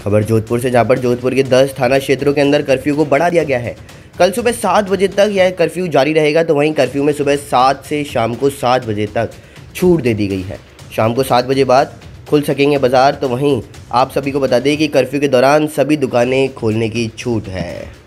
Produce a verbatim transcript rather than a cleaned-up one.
खबर जोधपुर से, जहां पर जोधपुर के दस थाना क्षेत्रों के अंदर कर्फ्यू को बढ़ा दिया गया है। कल सुबह सात बजे तक यह कर्फ्यू जारी रहेगा। तो वहीं कर्फ्यू में सुबह सात से शाम को सात बजे तक छूट दे दी गई है। शाम को सात बजे बाद खुल सकेंगे बाज़ार। तो वहीं आप सभी को बता दें कि कर्फ्यू के दौरान सभी दुकानें खोलने की छूट है।